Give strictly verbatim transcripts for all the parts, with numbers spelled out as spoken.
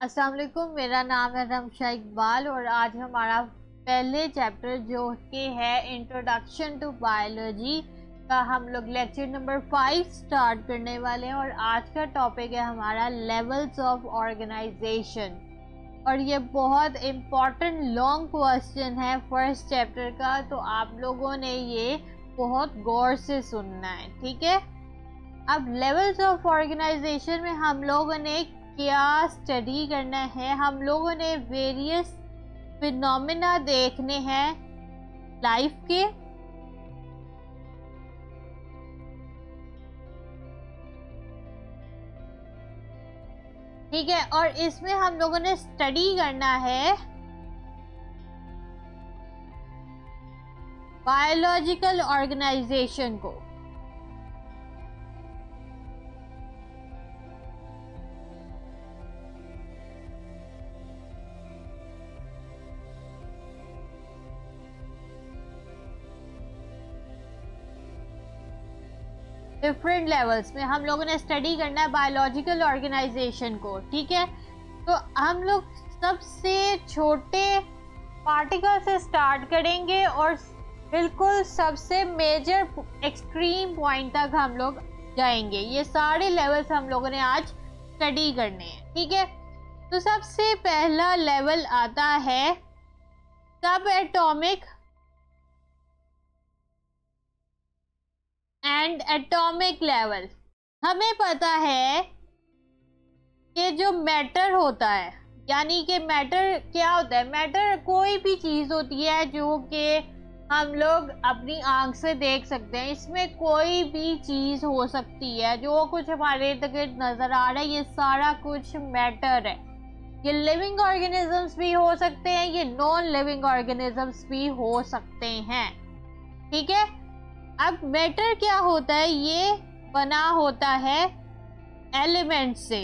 अस्सलाम वालेकुम, मेरा नाम है रमशा इकबाल और आज हमारा पहले चैप्टर जो कि है इंट्रोडक्शन टू बायोलॉजी का हम लोग लेक्चर नंबर फाइव स्टार्ट करने वाले हैं। और आज का टॉपिक है हमारा लेवल्स ऑफ ऑर्गेनाइजेशन। और ये बहुत इम्पॉर्टेंट लॉन्ग क्वेश्चन है फर्स्ट चैप्टर का, तो आप लोगों ने ये बहुत गौर से सुनना है, ठीक है। अब लेवल्स ऑफ ऑर्गेनाइजेशन में हम लोगों ने क्या स्टडी करना है, हम लोगों ने वेरियस फिनोमेना देखने हैं लाइफ के, ठीक है। और इसमें हम लोगों ने स्टडी करना है बायोलॉजिकल ऑर्गेनाइजेशन को। डिफरेंट लेवल्स में हम लोगों ने स्टडी करना है बायोलॉजिकल ऑर्गेनाइजेशन को, ठीक है। तो हम लोग सबसे छोटे पार्टिकल से स्टार्ट करेंगे और बिल्कुल सबसे मेजर एक्सट्रीम पॉइंट तक हम लोग जाएंगे। ये सारे लेवल्स हम लोगों ने आज स्टडी करने हैं, ठीक है। तो सबसे पहला लेवल आता है सब एटॉमिक एंड एटॉमिक लेवल। हमें पता है कि जो मैटर होता है, यानी कि मैटर क्या होता है, मैटर कोई भी चीज़ होती है जो कि हम लोग अपनी आंख से देख सकते हैं। इसमें कोई भी चीज़ हो सकती है, जो कुछ हमारे इर्द गिर्द नज़र आ रहा है, ये सारा कुछ मैटर है। ये लिविंग ऑर्गेनिजम्स भी हो सकते हैं, ये नॉन लिविंग ऑर्गेनिजम्स भी हो सकते हैं, ठीक है। अब मैटर क्या होता है, ये बना होता है एलिमेंट से,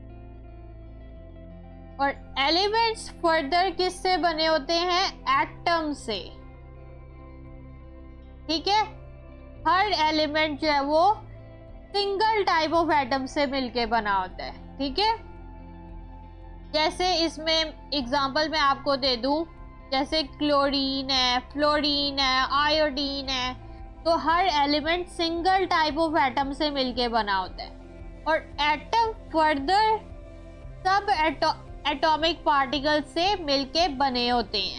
और एलिमेंट्स फर्दर किससे बने होते हैं, एटम से, ठीक है। हर एलिमेंट जो है वो सिंगल टाइप ऑफ एटम से मिलके बना होता है, ठीक है। जैसे इसमें एग्जांपल मैं आपको दे दूं, जैसे क्लोरीन है, फ्लोरीन है, आयोडीन है, तो हर element single type of atom से मिलके बना होता है। और एटम फर्दर सब एटो, एटॉमिक पार्टिकल से मिलके बने होते हैं।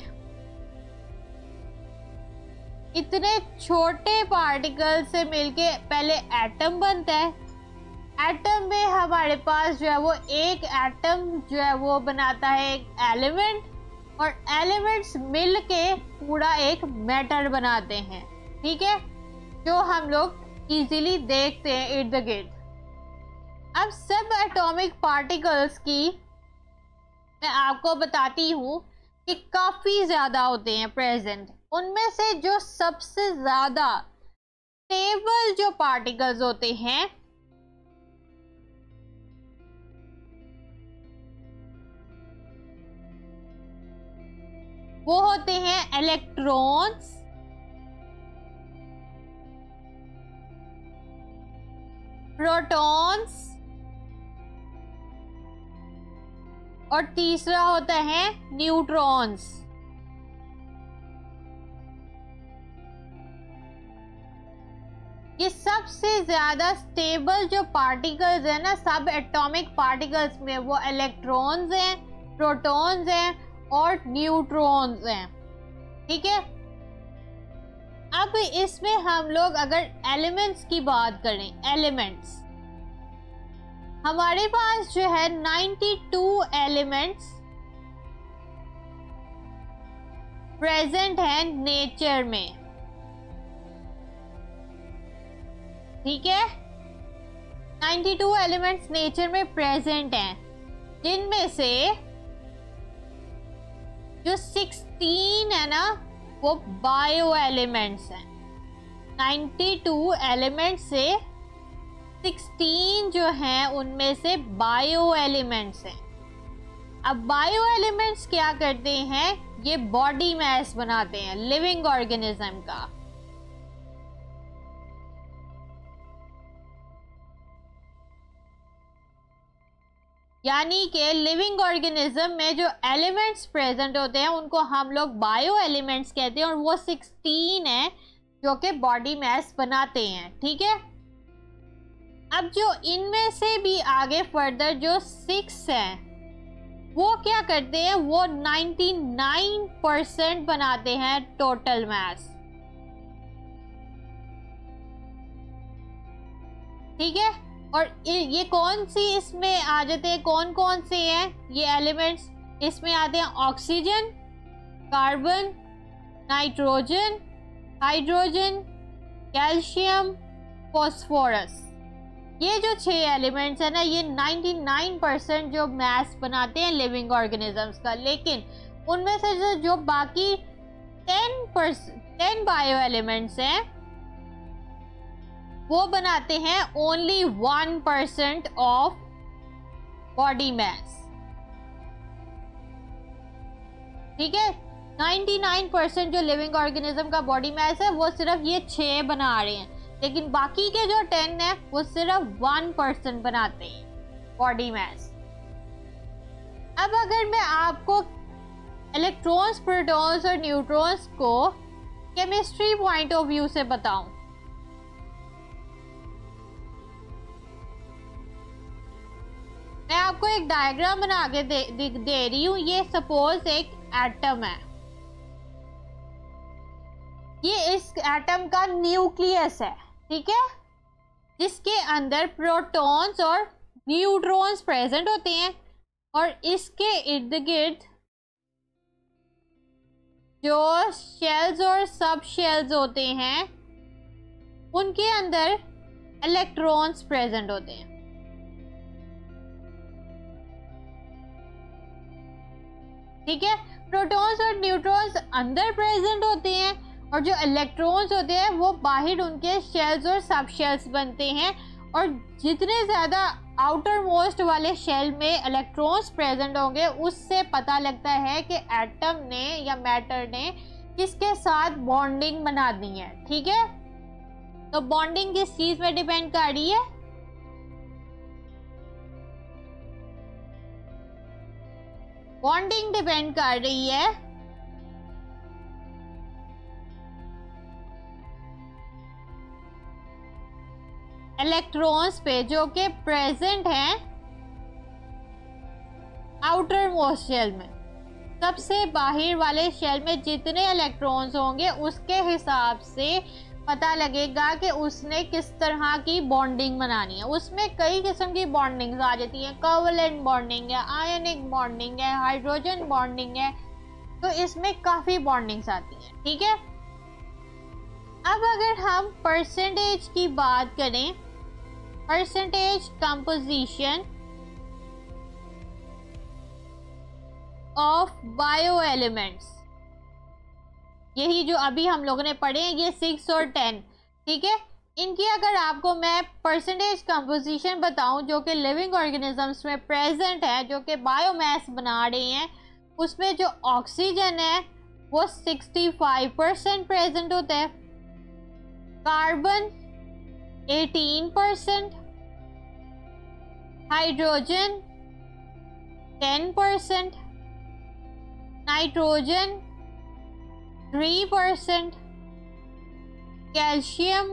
इतने छोटे पार्टिकल से मिलके पहले एटम बनता है। एटम में हमारे पास जो है वो एक एटम जो है वो बनाता है एक एलिमेंट, और एलिमेंट्स मिलके पूरा एक मैटर बनाते हैं, ठीक है, जो हम लोग इजीली देखते हैं इर्द गिर्द। अब सब एटॉमिक पार्टिकल्स की मैं आपको बताती हूँ कि काफ़ी ज़्यादा होते हैं प्रेजेंट। उनमें से जो सबसे ज़्यादा स्टेबल जो पार्टिकल्स होते हैं वो होते हैं इलेक्ट्रॉन्स, प्रोटॉन्स, और तीसरा होता है न्यूट्रॉन्स। ये सबसे ज्यादा स्टेबल जो पार्टिकल्स है ना सब एटॉमिक पार्टिकल्स में, वो इलेक्ट्रॉन्स हैं, प्रोटॉन्स हैं और न्यूट्रॉन्स हैं, ठीक है। अब इसमें हम लोग अगर एलिमेंट्स की बात करें, एलिमेंट्स हमारे पास जो है बानवे एलिमेंट्स प्रेजेंट हैं नेचर में, ठीक है। बानवे एलिमेंट्स नेचर में प्रेजेंट हैं, जिनमें से जो सोलह है ना वो बायो एलिमेंट्स हैं। बानवे एलिमेंट्स से सोलह जो हैं उनमें से बायो एलिमेंट्स हैं। अब बायो एलिमेंट्स क्या करते हैं, ये बॉडी मास बनाते हैं लिविंग ऑर्गेनिज्म का। यानी कि लिविंग ऑर्गेनिज्म में जो एलिमेंट्स प्रेजेंट होते हैं उनको हम लोग बायो एलिमेंट्स कहते हैं, और वो सिक्सटीन है जो कि बॉडी मास बनाते हैं। ठीक है, अब जो इनमें से भी आगे फर्दर जो सिक्स हैं वो क्या करते हैं, वो निन्यानवे परसेंट बनाते हैं टोटल मास। ठीक है, और ये कौन सी इसमें आ जाते हैं, कौन कौन से हैं ये एलिमेंट्स? इसमें आते हैं oxygen, carbon, nitrogen, hydrogen, calcium, phosphorus. ये जो छह एलिमेंट्स है ना, ये निन्यानवे परसेंट जो मास बनाते हैं लिविंग ऑर्गेनिजम्स का। लेकिन उनमें से जो जो बाकी ten percent ten bio elements हैं वो बनाते हैं only one percent of body mass. ठीक है, निन्यानवे परसेंट जो लिविंग ऑर्गेनिज्म का बॉडी मास है वो सिर्फ ये छह बना रहे हैं, लेकिन बाकी के जो टेन है वो सिर्फ वन परसेंट बनाते हैं बॉडी मास। अब अगर मैं आपको इलेक्ट्रॉन्स, प्रोटॉन्स और न्यूट्रॉन्स को केमिस्ट्री पॉइंट ऑफ व्यू से बताऊं, मैं आपको एक डायग्राम बना के दे, दे, दे रही हूं। ये सपोज एक एटम है, ये इस एटम का न्यूक्लियस है। ठीक है, जिसके अंदर प्रोटॉन्स और न्यूट्रॉन्स प्रेजेंट होते हैं, और इसके इर्द गिर्द जो शेल्स और सब शेल्स होते हैं उनके अंदर इलेक्ट्रॉन्स प्रेजेंट होते हैं। ठीक है, प्रोटॉन्स और न्यूट्रॉन्स अंदर प्रेजेंट होते हैं, और जो इलेक्ट्रॉन्स होते हैं वो बाहर उनके शेल्स और सब शेल्स बनते हैं। और जितने ज़्यादा आउटर मोस्ट वाले शेल में इलेक्ट्रॉन्स प्रेजेंट होंगे उससे पता लगता है कि एटम ने या मैटर ने किसके साथ बॉन्डिंग बना दी है। ठीक है, तो बॉन्डिंग किस चीज़ पे डिपेंड कर रही है? बॉन्डिंग डिपेंड कर रही है इलेक्ट्रॉन्स पे जो कि प्रेजेंट हैं आउटर मोस्ट शेल में। सबसे बाहर वाले शेल में जितने इलेक्ट्रॉन्स होंगे उसके हिसाब से पता लगेगा कि उसने किस तरह की बॉन्डिंग बनानी है। उसमें कई किस्म की बॉन्डिंग्स आ जाती हैं, कोवलेंट बॉन्डिंग है, आयनिक बॉन्डिंग है, हाइड्रोजन बॉन्डिंग है, तो इसमें काफ़ी बॉन्डिंग्स आती हैं। ठीक है, अब अगर हम परसेंटेज की बात करें, percentage composition of bio elements, यही जो अभी हम लोगों ने पढ़े हैं ये सिक्स और टेन। ठीक है, इनकी अगर आपको मैं परसेंटेज कंपोजिशन बताऊं जो कि लिविंग ऑर्गेनिजम्स में प्रेजेंट है, जो कि बायोमास बना रहे हैं, उसमें जो ऑक्सीजन है वो सिक्सटी फाइव परसेंट प्रेजेंट होता है, carbon eighteen percent, hydrogen ten percent, nitrogen three percent, calcium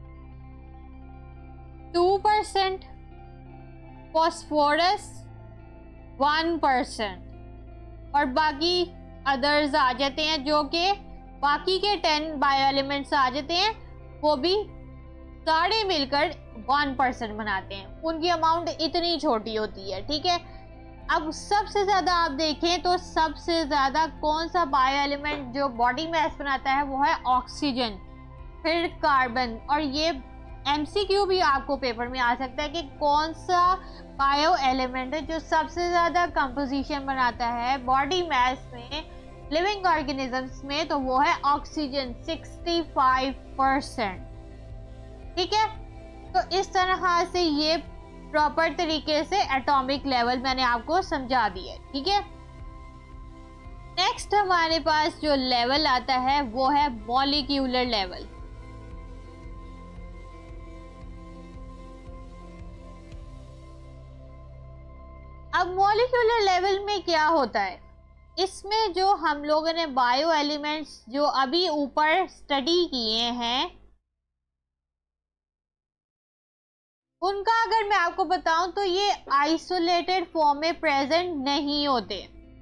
two percent, phosphorus one percent, और बाकी अदर्स आ जाते हैं जो कि बाकी के टेन बायो एलिमेंट्स आ जाते हैं, वो भी सारे मिलकर वन परसेंट बनाते हैं। उनकी अमाउंट इतनी छोटी होती है। ठीक है, अब सबसे ज़्यादा आप देखें तो सबसे ज़्यादा कौन सा बायो एलिमेंट जो बॉडी मास बनाता है वो है ऑक्सीजन, फिर कार्बन। और ये एमसीक्यू भी आपको पेपर में आ सकता है कि कौन सा बायो एलिमेंट है जो सबसे ज़्यादा कंपोजिशन बनाता है बॉडी मास में लिविंग ऑर्गेनिजम्स में, तो वो है ऑक्सीजन सिक्सटी फाइव परसेंट। ठीक है, तो इस तरह से ये प्रॉपर तरीके से एटॉमिक लेवल मैंने आपको समझा दिया। ठीक है, नेक्स्ट हमारे पास जो लेवल आता है वो है मॉलिक्यूलर लेवल। अब मॉलिक्यूलर लेवल में क्या होता है, इसमें जो हम लोगों ने बायो एलिमेंट्स जो अभी ऊपर स्टडी किए हैं उनका अगर मैं आपको बताऊं तो ये आइसोलेटेड फॉर्म में प्रेजेंट नहीं होते।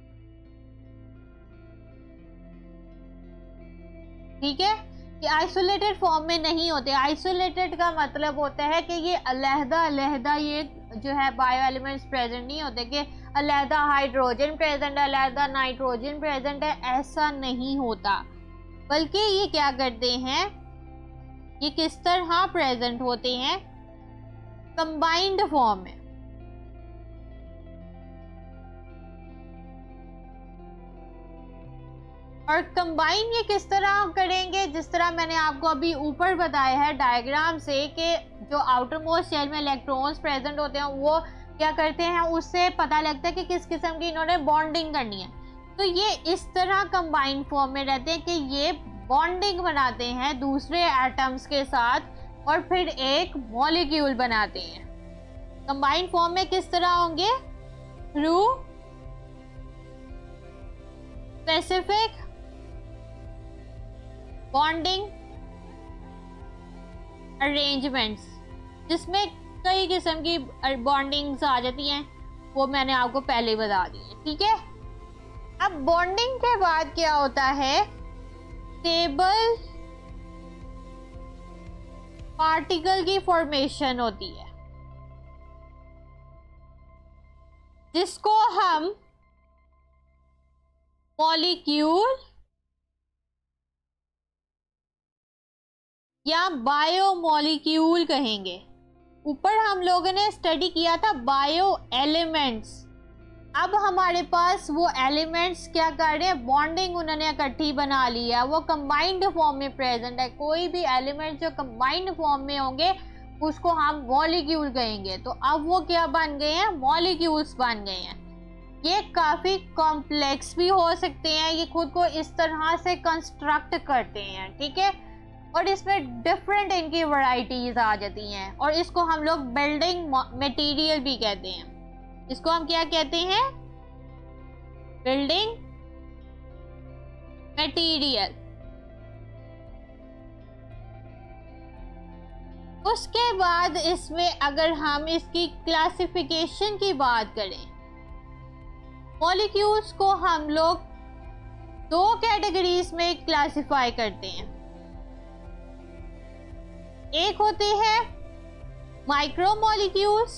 ठीक है, ये आइसोलेटेड फॉर्म में नहीं होते। आइसोलेटेड का मतलब होता है कि ये अलहदा अलहदा ये जो है बायो एलिमेंट्स प्रेजेंट नहीं होते कि अलहदा हाइड्रोजन प्रेजेंट है, अलहदा नाइट्रोजन प्रेजेंट है, ऐसा नहीं होता। बल्कि ये क्या करते हैं, ये किस तरह प्रेजेंट होते हैं, कंबाइंड फॉर्म में। और कंबाइन ये किस तरह करेंगे, जिस तरह मैंने आपको अभी ऊपर बताया है डायग्राम से कि जो आउटर मोस्ट शेल में इलेक्ट्रॉन्स प्रेजेंट होते हैं वो क्या करते हैं, उससे पता लगता है कि किस किस्म की इन्होंने बॉन्डिंग करनी है। तो ये इस तरह कंबाइन फॉर्म में रहते हैं कि ये बॉन्डिंग बनाते हैं दूसरे एटम्स के साथ और फिर एक मॉलिक्यूल बनाते हैं। कंबाइन फॉर्म में किस तरह होंगे, थ्रू स्पेसिफिक बॉन्डिंग अरेंजमेंट्स, जिसमें कई किस्म की बॉन्डिंग्स आ जाती हैं, वो मैंने आपको पहले ही बता दी है। ठीक है, अब बॉन्डिंग के बाद क्या होता है, स्टेबल पार्टिकल की फॉर्मेशन होती है जिसको हम मॉलिक्यूल या बायोमॉलिक्यूल कहेंगे। ऊपर हम लोगों ने स्टडी किया था बायो एलिमेंट्स। अब हमारे पास वो एलिमेंट्स क्या कर रहे हैं, बॉन्डिंग उन्होंने इकट्ठी बना ली है, वो कंबाइंड फॉर्म में प्रेजेंट है। कोई भी एलिमेंट जो कंबाइंड फॉर्म में होंगे उसको हम मॉलिक्यूल कहेंगे। तो अब वो क्या बन गए हैं, मॉलिक्यूल्स बन गए हैं। ये काफ़ी कॉम्प्लेक्स भी हो सकते हैं, ये खुद को इस तरह से कंस्ट्रक्ट करते हैं। ठीक है, और इसमें डिफरेंट इनकी वैरायटीज आ जाती हैं और इसको हम लोग बिल्डिंग मटेरियल भी कहते हैं। इसको हम क्या कहते हैं, बिल्डिंग मटेरियल। उसके बाद इसमें अगर हम इसकी क्लासिफिकेशन की बात करें, मॉलिक्यूल्स को हम लोग दो कैटेगरीज में क्लासिफाई करते हैं। एक होते हैं माइक्रो मॉलिक्यूल्स,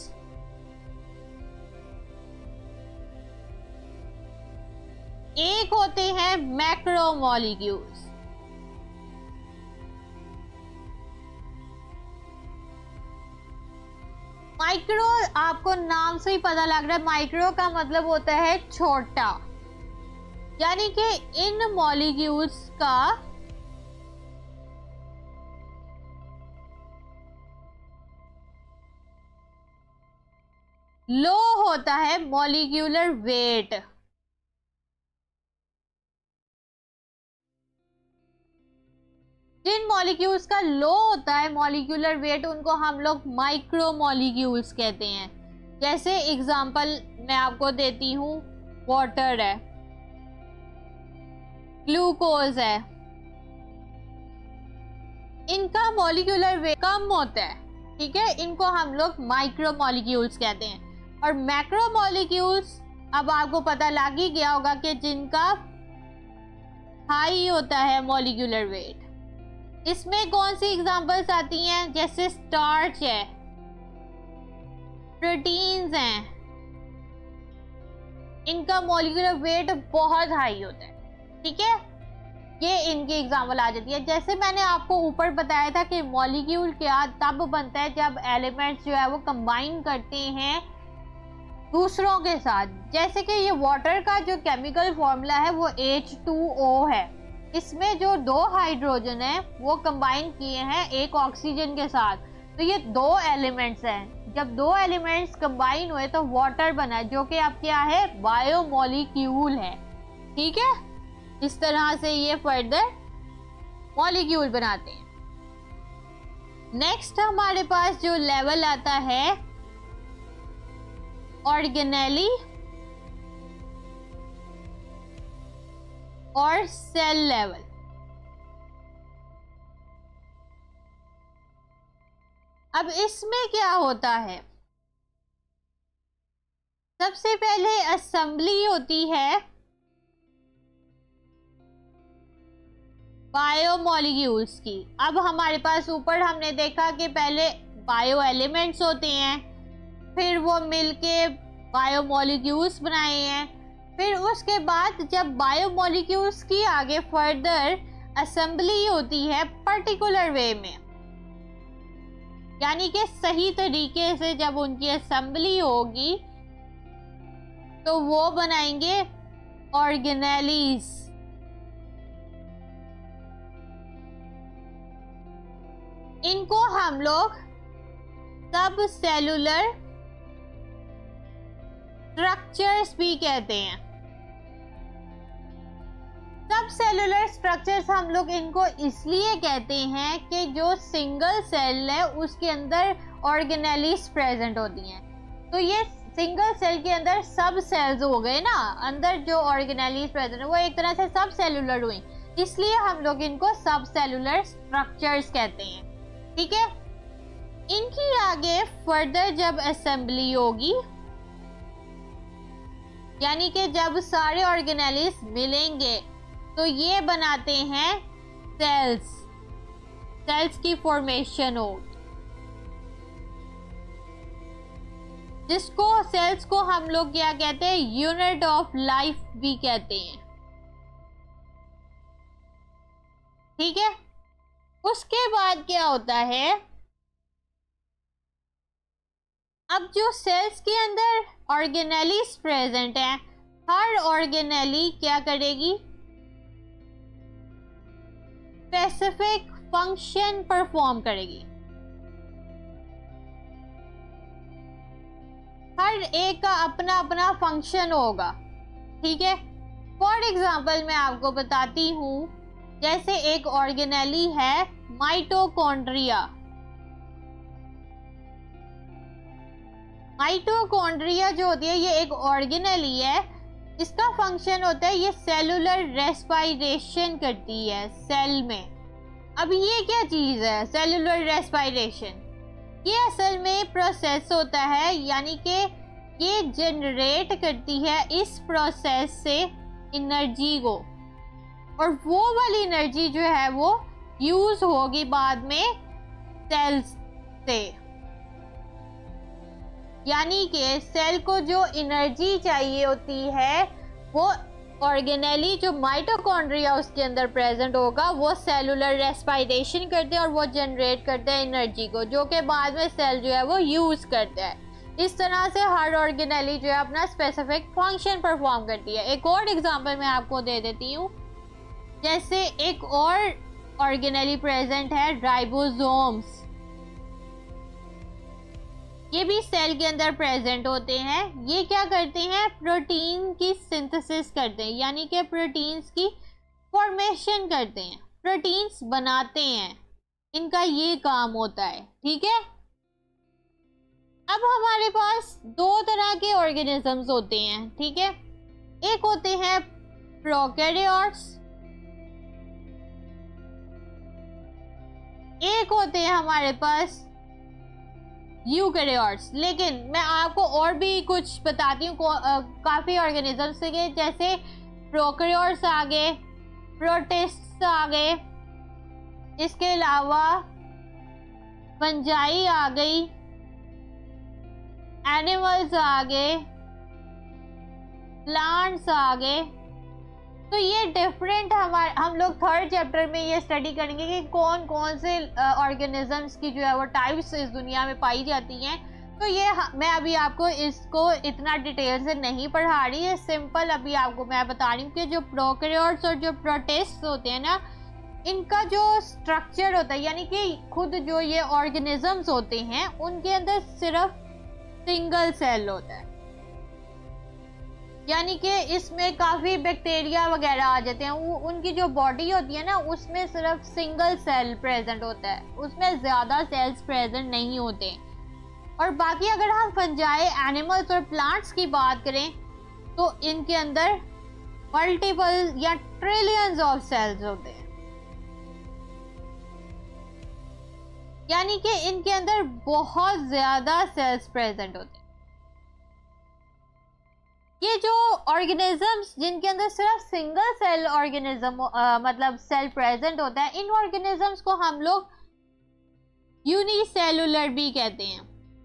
एक होते हैं मैक्रो मॉलिक्यूल्स। माइक्रो आपको नाम से ही पता लग रहा है, माइक्रो का मतलब होता है छोटा, यानी कि इन मॉलिक्यूल्स का लो होता है मॉलिक्यूलर वेट। जिन मॉलिक्यूल्स का लो होता है मॉलिक्यूलर वेट उनको हम लोग माइक्रो मॉलिक्यूल्स कहते हैं। जैसे एग्जांपल मैं आपको देती हूँ, वाटर है, ग्लूकोज है, इनका मॉलिक्यूलर वेट कम होता है। ठीक है, इनको हम लोग माइक्रो मॉलिक्यूल्स कहते हैं। और मैक्रो मॉलिक्यूल्स अब आपको पता लग ही गया होगा कि जिनका हाई होता है मॉलिक्यूलर वेट। इसमें कौन सी एग्जांपल्स आती हैं, जैसे स्टार्च है, प्रोटीन्स हैं, इनका मॉलिक्यूलर वेट बहुत हाई होता है। ठीक है, ये इनकी एग्जांपल आ जाती है। जैसे मैंने आपको ऊपर बताया था कि मॉलिक्यूल क्या तब बनता है जब एलिमेंट्स जो है वो कंबाइन करते हैं दूसरों के साथ। जैसे कि ये वाटर का जो केमिकल फॉर्मूला है वो एच टू ओ है। इसमें जो दो हाइड्रोजन है वो कंबाइन किए हैं एक ऑक्सीजन के साथ, तो ये दो एलिमेंट्स हैं। जब दो एलिमेंट्स कंबाइन हुए तो वाटर बना, जो कि अब क्या है, बायोमॉलिक्यूल है। ठीक है, इस तरह से ये फर्दर मॉलिक्यूल बनाते हैं। नेक्स्ट हमारे पास जो लेवल आता है ऑर्गेनेली और सेल लेवल। अब इसमें क्या होता है, सबसे पहले असेंबली होती है बायोमोलिक्यूल्स की। अब हमारे पास ऊपर हमने देखा कि पहले बायो एलिमेंट्स होते हैं, फिर वो मिलके बायोमोलिक्यूल्स बनाए हैं, फिर उसके बाद जब बायोमोलिक्यूल्स की आगे फर्दर असेंबली होती है पर्टिकुलर वे में, यानी कि सही तरीके से जब उनकी असेंबली होगी तो वो बनाएंगे ऑर्गेनेलीज। इनको हम लोग सब सेलुलर स्ट्रक्चर्स भी कहते हैं। सब सेलुलर स्ट्रक्चर्स हम लोग इनको इसलिए कहते हैं कि जो सिंगल सेल है उसके अंदर ऑर्गेनेलीज प्रेजेंट होती हैं। तो ये सिंगल सेल के अंदर सब सेल्स हो गए ना, अंदर जो ऑर्गेनेलीज प्रेजेंट है वो एक तरह से सब सेलुलर हुई, इसलिए हम लोग इनको सब सेलुलर स्ट्रक्चर्स कहते हैं। ठीक है, इनकी आगे फर्दर जब असेंबली होगी, यानी कि जब सारे ऑर्गेनेलीज मिलेंगे तो ये बनाते हैं सेल्स, सेल्स की फॉर्मेशन हो, जिसको सेल्स को हम लोग क्या कहते हैं, यूनिट ऑफ लाइफ भी कहते हैं। ठीक है, उसके बाद क्या होता है, अब जो सेल्स के अंदर ऑर्गेनेलीज प्रेजेंट है, हर ऑर्गेनेली क्या करेगी, स्पेसिफिक फंक्शन परफॉर्म करेगी। हर एक का अपना अपना फंक्शन होगा। ठीक है, फॉर एग्जाम्पल मैं आपको बताती हूं, जैसे एक ऑर्गेनेली है माइटोकॉन्ड्रिया। माइटोकॉन्ड्रिया जो होती है ये एक ऑर्गेनेली है, इसका फंक्शन होता है ये सेलुलर रेस्पिरेशन करती है सेल में। अब ये क्या चीज है सेलुलर रेस्पिरेशन, ये असल में प्रोसेस होता है, यानी कि ये जनरेट करती है इस प्रोसेस से एनर्जी को, और वो वाली एनर्जी जो है वो यूज होगी बाद में सेल्स से। यानी कि सेल को जो एनर्जी चाहिए होती है वो ऑर्गेनेली जो माइटोकॉन्ड्रिया उसके अंदर प्रेजेंट होगा वो सेलुलर रेस्पिरेशन करते हैं और वो जनरेट करते हैं एनर्जी को, जो कि बाद में सेल जो है वो यूज करता है। इस तरह से हर ऑर्गेनेली जो है अपना स्पेसिफिक फंक्शन परफॉर्म करती है। एक और एग्जांपल मैं आपको दे देती हूँ, जैसे एक और ऑर्गेनेली प्रेजेंट है राइबोसोम्स। ये भी सेल के अंदर प्रेजेंट होते हैं। ये क्या करते हैं, प्रोटीन की सिंथेसिस करते हैं, यानी कि प्रोटीन्स की फॉर्मेशन करते हैं, प्रोटीन्स बनाते हैं, इनका ये काम होता है। ठीक है, अब हमारे पास दो तरह के ऑर्गेनिजम्स होते हैं। ठीक है, एक होते हैं प्रोकैरियोट्स, एक होते हैं हमारे पास यूकैरियोट्स। लेकिन मैं आपको और भी कुछ बताती हूँ, काफ़ी ऑर्गेनिजम्स के, जैसे प्रोकैरियोट्स आ गए, प्रोटिस्ट्स आ गए, इसके अलावा फंजाई आ गई, एनिमल्स आ गए, प्लांट्स आ गए। तो ये डिफरेंट हमारे हम लोग थर्ड चैप्टर में ये स्टडी करेंगे कि कौन कौन से ऑर्गेनिजम्स की जो है वो टाइप्स इस दुनिया में पाई जाती हैं। तो ये मैं अभी आपको इसको इतना डिटेल से नहीं पढ़ा रही है, सिंपल अभी आपको मैं बता रही हूँ कि जो प्रोकैरियोट्स और जो प्रोटिस्ट्स होते हैं ना, इनका जो स्ट्रक्चर होता है, यानी कि खुद जो ये ऑर्गेनिजम्स होते हैं उनके अंदर सिर्फ सिंगल सेल होता है, यानी कि इसमें काफ़ी बैक्टीरिया वगैरह आ जाते हैं। वो उनकी जो बॉडी होती है ना उसमें सिर्फ सिंगल सेल प्रेजेंट होता है, उसमें ज़्यादा सेल्स प्रेजेंट नहीं होते। और बाकी अगर हम फंजाई, एनिमल्स और प्लांट्स की बात करें तो इनके अंदर मल्टीपल या ट्रिलियंस ऑफ सेल्स होते हैं, यानी कि इनके अंदर बहुत ज्यादा सेल्स प्रेजेंट होते हैं। ये जो ऑर्गेनिजम्स जिनके अंदर सिर्फ सिंगल सेल ऑर्गेनिज्म मतलब सेल प्रेजेंट होता है, इन ऑर्गेनिजम्स को हम लोग यूनिसेलुलर भी कहते हैं।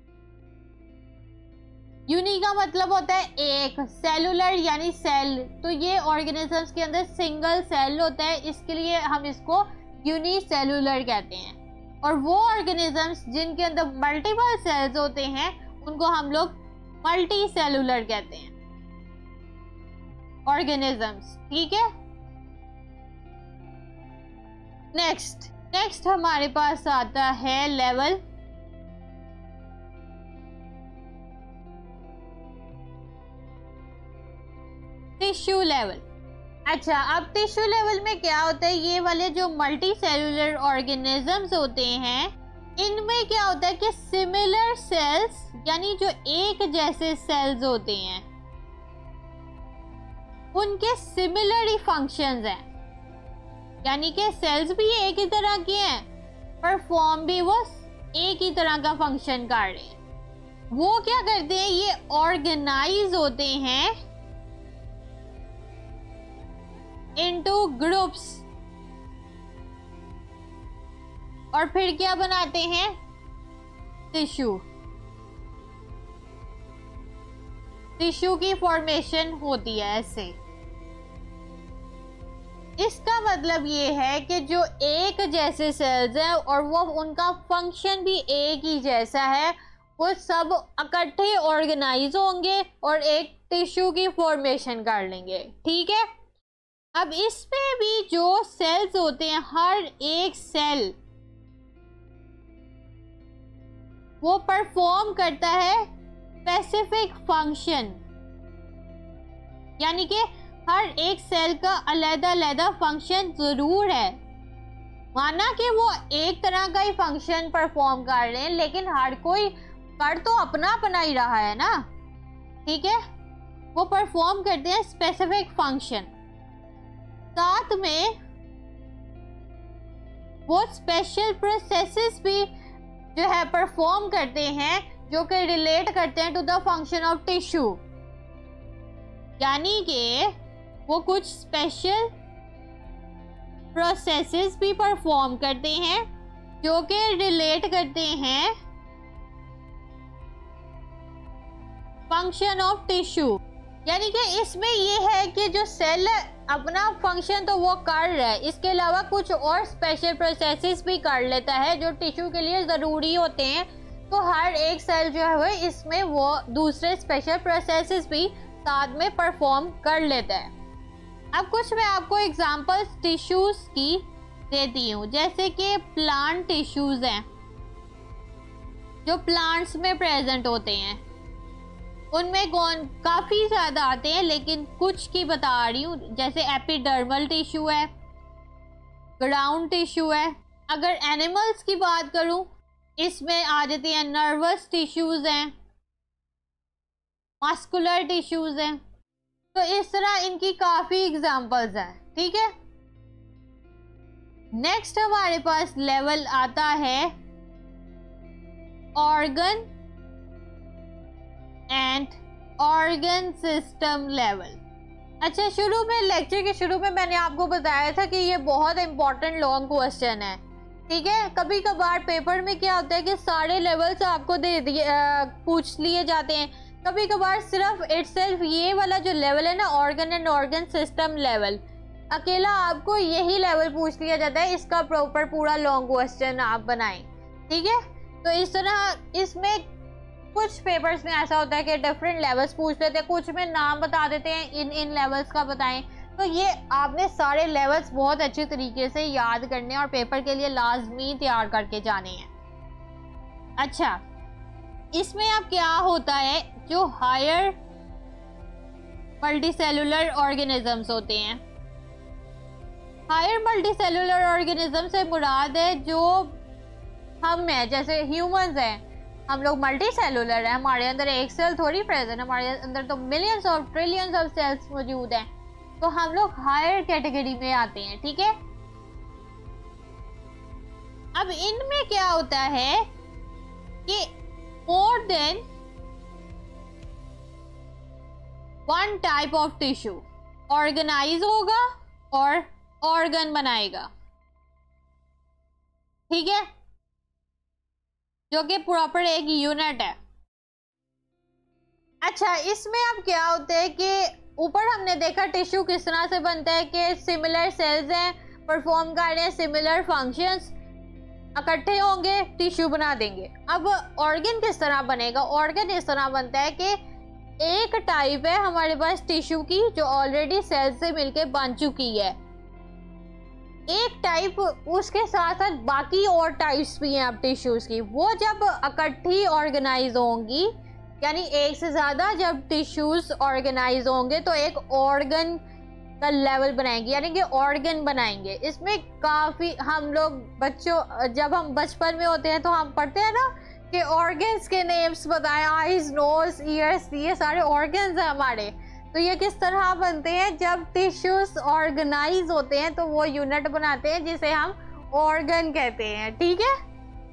यूनि का मतलब होता है एक, सेलुलर यानी सेल, तो ये ऑर्गेनिजम्स के अंदर सिंगल सेल होता है, इसके लिए हम इसको यूनिसेलुलर कहते हैं। और वो ऑर्गेनिजम्स जिनके अंदर मल्टीपल सेल्स होते हैं उनको हम लोग मल्टी सेलुलर कहते हैं ऑर्गेनिजम्स, ठीक है। नेक्स्ट नेक्स्ट हमारे पास आता है लेवल टिश्यू लेवल। अच्छा, अब टिश्यू लेवल में क्या होता है, ये वाले जो मल्टी सेलुलर ऑर्गेनिजम्स होते हैं इनमें क्या होता है कि सिमिलर सेल्स यानी जो एक जैसे सेल्स होते हैं उनके सिमिलर ही फंक्शंस हैं, यानी कि सेल्स भी एक ही तरह के हैं, परफॉर्म भी वो एक ही तरह का फंक्शन कर रहे हैं। वो क्या करते हैं, ये ऑर्गेनाइज होते हैं इनटू ग्रुप्स और फिर क्या बनाते हैं, टिश्यू। टिश्यू की फॉर्मेशन होती है ऐसे। इसका मतलब ये है कि जो एक जैसे सेल्स हैं और वो उनका फंक्शन भी एक ही जैसा है, वो सब इकट्ठे ऑर्गेनाइज होंगे और एक टिश्यू की फॉर्मेशन कर लेंगे, ठीक है। अब इसमें भी जो सेल्स होते हैं, हर एक सेल वो परफॉर्म करता है स्पेसिफिक फंक्शन, यानी कि हर एक सेल का अलग अलग फंक्शन जरूर है। माना कि वो एक तरह का ही फंक्शन परफॉर्म कर रहे हैं, लेकिन हर कोई कर तो अपना अपना ही रहा है ना, ठीक है। वो परफॉर्म करते हैं स्पेसिफिक फंक्शन, साथ में वो स्पेशल प्रोसेसेस भी जो है परफॉर्म करते हैं जो कि रिलेट करते हैं to the function of tissue, यानी कि वो कुछ स्पेशल प्रोसेसेस भी परफॉर्म करते हैं जो कि रिलेट करते हैं फंक्शन ऑफ टिश्यू। यानी कि इसमें ये है कि जो सेल अपना फंक्शन तो वो कर रहा है, इसके अलावा कुछ और स्पेशल प्रोसेसेस भी कर लेता है जो टिश्यू के लिए ज़रूरी होते हैं। तो हर एक सेल जो है इसमें वो दूसरे स्पेशल प्रोसेसेस भी साथ में परफॉर्म कर लेता है। अब कुछ मैं आपको एग्जांपल्स टिश्यूज की देती हूँ, जैसे कि प्लांट टिश्यूज हैं जो प्लांट्स में प्रेजेंट होते हैं, उनमें कौन काफ़ी ज़्यादा आते हैं, लेकिन कुछ की बता रही हूँ। जैसे एपिडर्मल टिश्यू है, ग्राउंड टिश्यू है। अगर एनिमल्स की बात करूँ, इसमें आ जाती हैं नर्वस टिश्यूज हैं, मस्कुलर टिश्यूज हैं। तो इस तरह इनकी काफ़ी एग्जांपल्स हैं, ठीक है। नेक्स्ट हमारे पास लेवल आता है organ and organ system level. अच्छा, शुरू में लेक्चर के शुरू में मैंने आपको बताया था कि ये बहुत इंपॉर्टेंट लॉन्ग क्वेश्चन है, ठीक है। कभी कभार पेपर में क्या होता है कि सारे लेवल्स आपको दे दिए पूछ लिए जाते हैं, कभी कभार सिर्फ इटसेल्फ ये वाला जो लेवल है ना, organ and organ system level, अकेला आपको यही लेवल पूछ लिया जाता है, इसका प्रॉपर पूरा लॉन्ग क्वेश्चन आप बनाएं, ठीक है। तो इस तरह इसमें कुछ पेपर्स में ऐसा होता है कि डिफरेंट लेवल्स पूछ लेते हैं, कुछ में नाम बता देते हैं, इन इन लेवल्स का बताएं। तो ये आपने सारे लेवल्स बहुत अच्छे तरीके से याद करने और पेपर के लिए लाजमी तैयार करके जाने हैं। अच्छा, इसमें अब क्या होता है, जो हायर मल्टीसेलुलर ऑर्गेनिजम्स होते हैं, हायर मल्टीसेलुलर ऑर्गेनिज्म से मुराद है जो हम हैं, जैसे ह्यूमंस हैं, हम लोग मल्टी सेलुलर हैं, हमारे अंदर एक सेल थोड़ी प्रेजेंट है, हमारे अंदर तो मिलियंस और ट्रिलियंस ऑफ सेल्स मौजूद हैं। तो हम लोग हायर कैटेगरी में आते हैं, ठीक है। अब इनमें क्या होता है कि more than one type of tissue organise होगा और ऑर्गन बनाएगा, ठीक है, जो कि प्रॉपर एक यूनिट है। अच्छा, इसमें अब क्या होता है कि ऊपर हमने देखा टिश्यू किस तरह से बनता है कि सिमिलर सेल्स हैं, परफॉर्म कर रहे हैं सिमिलर फंक्शंस, इकट्ठे होंगे टिश्यू बना देंगे। अब ऑर्गन किस तरह बनेगा? ऑर्गन इस तरह बनता है कि एक टाइप है हमारे पास टिश्यू की जो ऑलरेडी सेल से मिलके बन चुकी है, एक टाइप उसके साथ साथ बाकी और टाइप्स भी हैं अब टिश्यूज की। वो जब इकट्ठी ऑर्गेनाइज होंगी, यानी एक से ज़्यादा जब टिश्यूज ऑर्गेनाइज होंगे तो एक ऑर्गन का लेवल बनाएंगे, यानी कि ऑर्गन बनाएंगे। इसमें काफ़ी हम लोग बच्चों जब हम बचपन में होते हैं तो हम पढ़ते हैं ना कि ऑर्गन्स के नेम्स बताएं, आईज, नोज, ईयर्स, ये सारे ऑर्गन्स हैं हमारे। तो ये किस तरह बनते हैं? जब टिश्यूज ऑर्गेनाइज होते हैं तो वो यूनिट बनाते हैं जिसे हम ऑर्गन कहते हैं, ठीक है।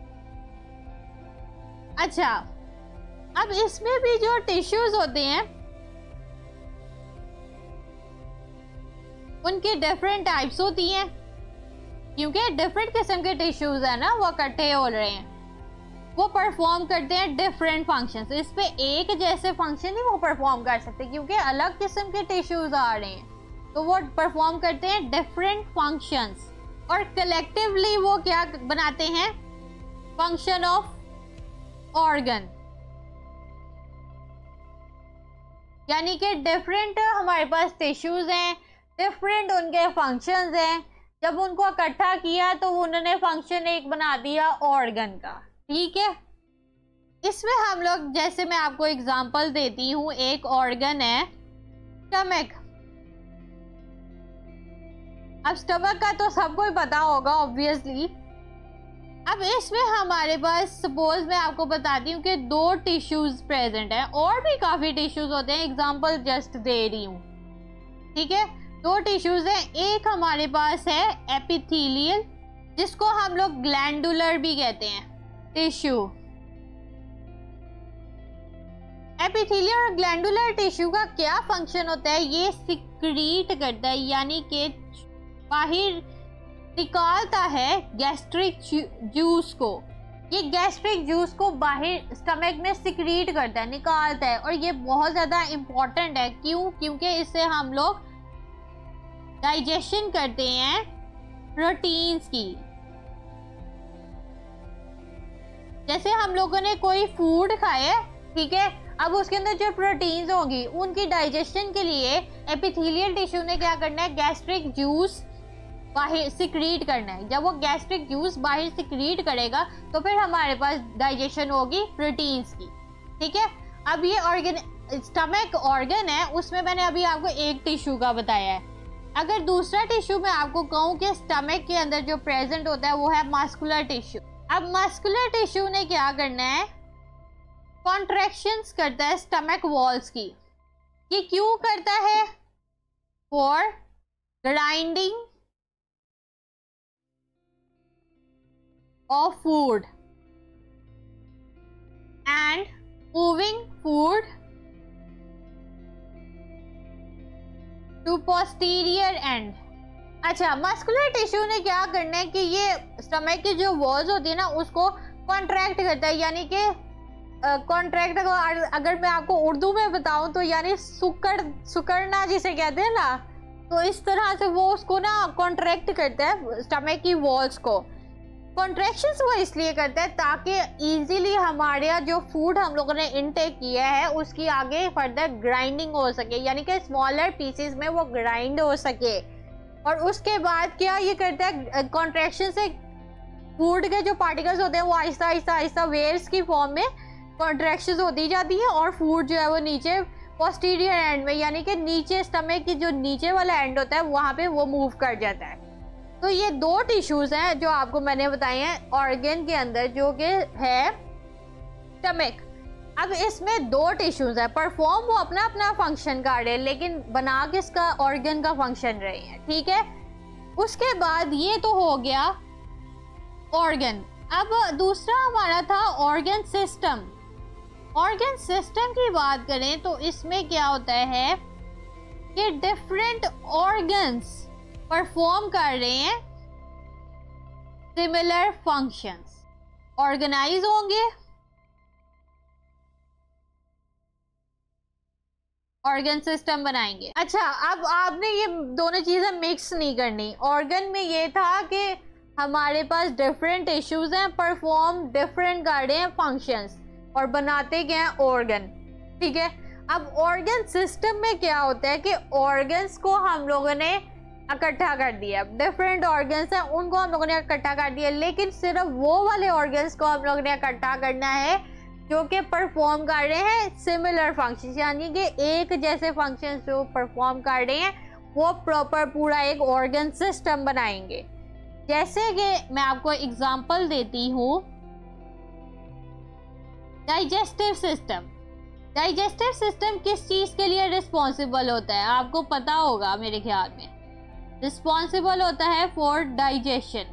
अच्छा, अब इसमें भी जो टिश्यूज होते हैं उनकी डिफरेंट टाइप्स होती हैं, क्योंकि डिफरेंट किस्म के टिश्यूज है ना, वो इकट्ठे हो रहे हैं, वो परफॉर्म करते हैं डिफरेंट फंक्शंस। इस पे एक जैसे फंक्शन ही वो परफॉर्म कर सकते क्योंकि अलग किस्म के टिश्यूज आ रहे हैं, तो वो परफॉर्म करते हैं डिफरेंट फंक्शंस और कलेक्टिवली वो क्या बनाते हैं? Function of organ. यानी कि डिफरेंट हमारे पास टिश्यूज हैं, डिफरेंट उनके फंक्शंस हैं, जब उनको इकट्ठा किया तो उन्होंने फंक्शन एक बना दिया ऑर्गन का, ठीक है। इसमें हम लोग, जैसे मैं आपको एग्जांपल देती हूँ, एक ऑर्गन है स्टमक। अब स्टमक का तो सबको ही पता होगा ऑब्वियसली। अब इसमें हमारे पास सपोज मैं आपको बताती हूँ कि दो टिश्यूज प्रेजेंट हैं, और भी काफ़ी टिश्यूज होते हैं, एग्जांपल जस्ट दे रही हूँ, ठीक है। दो टिश्यूज हैं, एक हमारे पास है एपिथेलियल, जिसको हम लोग ग्लैंडुलर भी कहते हैं टिश्यू। एपिथेलियल और ग्लैंडुलर टिश्यू का क्या फंक्शन होता है? ये सिक्रीट करता है, यानी कि बाहर निकालता है गैस्ट्रिक जूस को। ये गैस्ट्रिक जूस को बाहर स्टमक में सिक्रीट करता है, निकालता है, और ये बहुत ज़्यादा इम्पोर्टेंट है। क्यों? क्योंकि इससे हम लोग डाइजेशन करते हैं प्रोटीन्स की। जैसे हम लोगों ने कोई फूड खाया, ठीक है, अब उसके अंदर जो प्रोटीन्स होंगी उनकी डाइजेशन के लिए एपिथेलियल टिश्यू ने क्या करना है? गैस्ट्रिक जूस बाहर सिक्रीट करना है। जब वो गैस्ट्रिक जूस बाहर सिक्रीट करेगा तो फिर हमारे पास डाइजेशन होगी प्रोटीन्स की, ठीक है। अब ये ऑर्गन, स्टमक ऑर्गन है, उसमें मैंने अभी आपको एक टिश्यू का बताया है। अगर दूसरा टिश्यू मैं आपको कहूँ कि स्टमक के अंदर जो प्रेजेंट होता है वो है मस्कुलर टिश्यू। अब मस्कुलर टिश्यू ने क्या करना है? कॉन्ट्रैक्शंस करता है स्टमक वॉल्स की। ये क्यों करता है? For grinding of food and moving food to posterior end। अच्छा, मस्कुलर टिश्यू ने क्या करना है कि ये स्टमक की जो वॉल्स होती है ना उसको कॉन्ट्रैक्ट करता है, यानी कि कॉन्ट्रैक्ट को अगर मैं आपको उर्दू में बताऊं तो यानी सुकड़ सुकड़ना जिसे कहते हैं ना, तो इस तरह से वो उसको ना कॉन्ट्रैक्ट करता है स्टमक की वॉल्स को। कॉन्ट्रैक्शंस वो इसलिए करता है ताकि इजीली हमारे जो फूड हम लोगों ने इनटेक किया है उसकी आगे फर्दर ग्राइंडिंग हो सके, यानी कि स्मॉलर पीसेस में वो ग्राइंड हो सके। और उसके बाद क्या ये करता है? कॉन्ट्रैक्शन से फूड के जो पार्टिकल्स होते हैं वो आहिस्ता आहिस्ता आहिस्ता वेव्स की फॉर्म में कॉन्ट्रैक्शंस होती जाती हैं और फूड जो है वो नीचे पोस्टीरियर एंड में, यानी कि नीचे स्टमक की जो नीचे वाला एंड होता है वहाँ पे वो मूव कर जाता है। तो ये दो टिश्यूज हैं जो आपको मैंने बताए हैं ऑर्गन के अंदर, जो कि है स्टमक। अब इसमें दो टिश्यूज है, परफॉर्म वो अपना अपना फंक्शन कर रहे हैं लेकिन बना किसका, ऑर्गन का फंक्शन रहे हैं, ठीक है। उसके बाद ये तो हो गया ऑर्गन। अब दूसरा हमारा था ऑर्गन सिस्टम। ऑर्गन सिस्टम की बात करें तो इसमें क्या होता है कि डिफरेंट ऑर्गन्स परफॉर्म कर रहे हैं सिमिलर फंक्शंस, ऑर्गेनाइज होंगे, ऑर्गन सिस्टम बनाएंगे। अच्छा, अब आपने ये दोनों चीजें मिक्स नहीं करनी। ऑर्गन में ये था कि हमारे पास डिफरेंट टिश्यूज हैं, परफॉर्म डिफरेंट कर रहे हैं फंक्शंस और बनाते क्या हैं, ऑर्गन, ठीक है। अब ऑर्गन सिस्टम में क्या होता है कि ऑर्गन्स को हम लोगों ने इकट्ठा कर दिया, डिफरेंट ऑर्गन्स हैं उनको हम लोगों ने इकट्ठा कर दिया, लेकिन सिर्फ वो वाले ऑर्गन्स को हम लोगों ने इकट्ठा करना है जो कि परफॉर्म कर रहे हैं सिमिलर फंक्शंस, यानी कि एक जैसे फंक्शंस जो परफॉर्म कर रहे हैं वो प्रॉपर पूरा एक ऑर्गन सिस्टम बनाएंगे। जैसे कि मैं आपको एग्जांपल देती हूँ, डाइजेस्टिव सिस्टम। डाइजेस्टिव सिस्टम किस चीज के लिए रिस्पॉन्सिबल होता है, आपको पता होगा मेरे ख्याल में, रिस्पॉन्सिबल होता है फॉर डाइजेशन।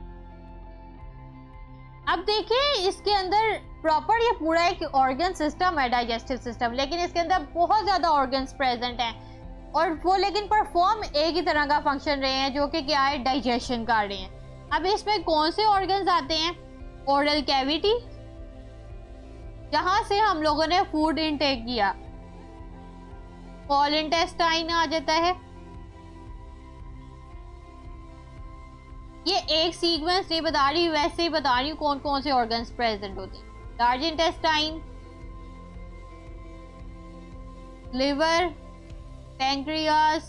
अब देखिए इसके अंदर प्रॉपर ये पूरा एक ऑर्गन सिस्टम है डाइजेस्टिव सिस्टम, लेकिन इसके अंदर बहुत ज्यादा ऑर्गन्स प्रेजेंट हैं और वो लेकिन परफॉर्म एक ही तरह का फंक्शन रहे हैं जो कि क्या है, डाइजेशन कर रहे हैं। अब इसमें कौन से ऑर्गन्स आते हैं, ओरल कैविटी जहां से हम लोगों ने फूड इनटेक किया, स्मॉल इंटेस्टाइन आ जाता है। ये एक सीक्वेंस नहीं बता रही, वैसे ही बता रही हूँ कौन कौन से ऑर्गन्स प्रेजेंट होते हैं। Large intestine, liver, pancreas